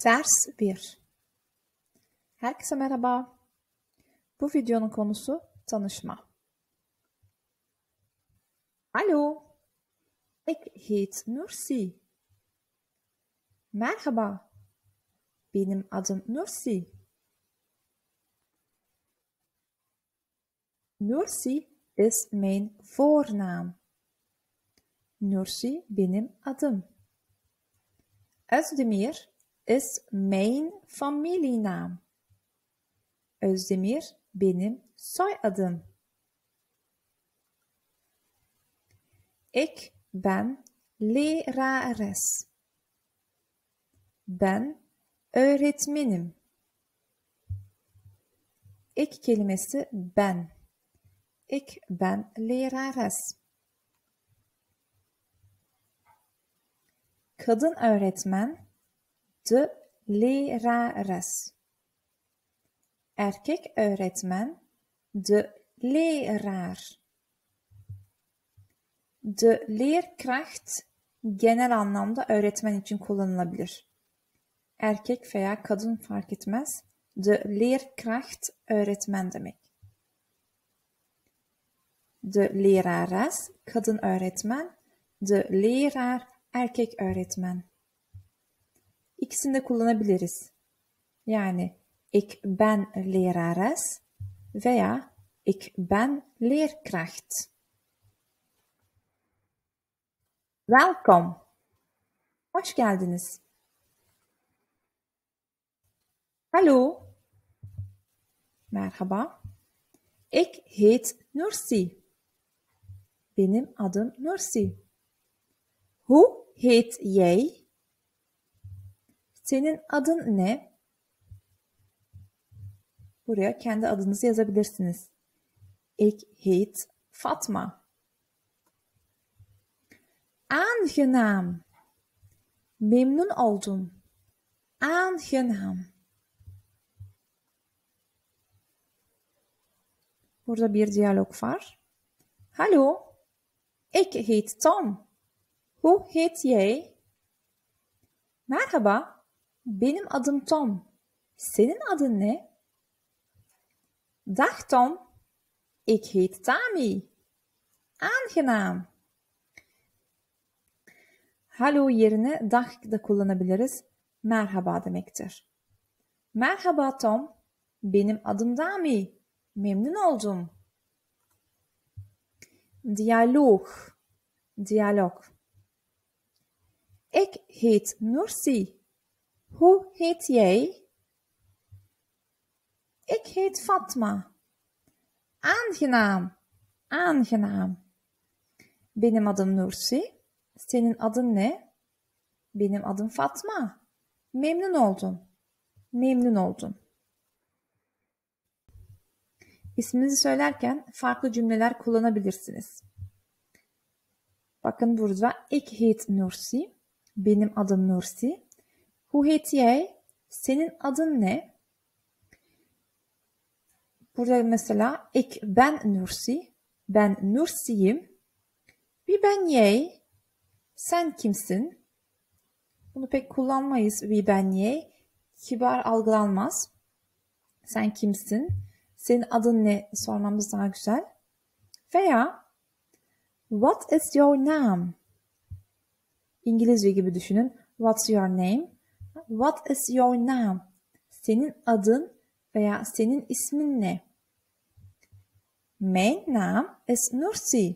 Ders 1. Herkese merhaba. Bu videonun konusu tanışma. Hallo, ik heet Nursi. Merhaba, benim adım Nursi. Nursi is mijn voornaam. Nursi benim adım. Özdemir is mijn familienaam. Özdemir benim soyadım. Ik ben lerares. Ben öğretmenim. Ik kelimesi ben. Ik ben lerares. Kadın öğretmen de lerares. Erkek öğretmen de leraar. De leerkracht genel anlamda öğretmen için kullanılabilir. Erkek veya kadın fark etmez. De leerkracht öğretmen demek. De lerares kadın öğretmen. De leraar erkek öğretmen. İkisini de kullanabiliriz. Yani ik ben lerares veya ik ben leerkracht. Welkom. Hoş geldiniz. Hallo. Merhaba. Ik heet Nursi. Benim adım Nursi. Hoe heet jij? Senin adın ne? Buraya kendi adınızı yazabilirsiniz. Ik heet Fatma. Aangenaam. Memnun oldum. Aangenaam. Burada bir diyalog var. Hallo, ik heet Tom. Hoe heet jij? Merhaba, benim adım Tom. Senin adın ne? Dag Tom, ik heet Tami. Aangenaam. Hallo yerine dag da kullanabiliriz. Merhaba demektir. Merhaba Tom, benim adım Tami. Memnun oldum. Diyalog. Diyalog. Ik heet Nursi. Hoe heet jij? Ik heet Fatma. Aangenaam. Aangenaam. Benim adım Nursi. Senin adın ne? Benim adım Fatma. Memnun oldum. Memnun oldum. İsminizi söylerken farklı cümleler kullanabilirsiniz. Bakın burada ik heet Nursi. Benim adım Nursi. Hoe heet jij? Senin adın ne? Burada mesela ik ben Nursi. Ben Nursi'yim. Wie ben jij? Sen kimsin? Bunu pek kullanmayız. Wie ben jij? Kibar algılanmaz. Sen kimsin? Senin adın ne? Sormamız daha güzel. Veya what is your name? İngilizce gibi düşünün. What's your name? What is your name? Senin adın veya senin ismin ne? Mijn naam is Nursi.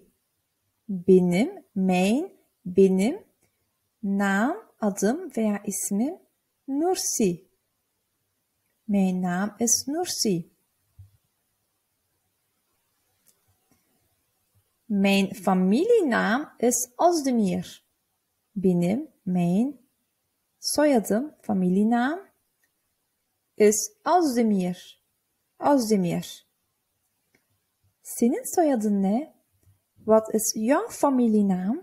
Benim naam, adım veya ismim Nursi. Mijn naam is Nursi. Mijn familienaam is Özdemir. Mijn soyadım, familienaam is Özdemir. Özdemir. Senin soyadın ne? What is your familienaam?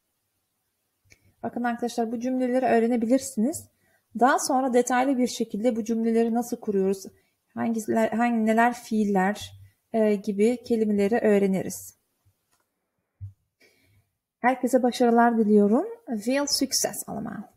Bakın arkadaşlar bu cümleleri öğrenebilirsiniz. Daha sonra detaylı bir şekilde bu cümleleri nasıl kuruyoruz, neler fiiller gibi kelimeleri öğreniriz. Herkese başarılar diliyorum. Veel succes allemaal.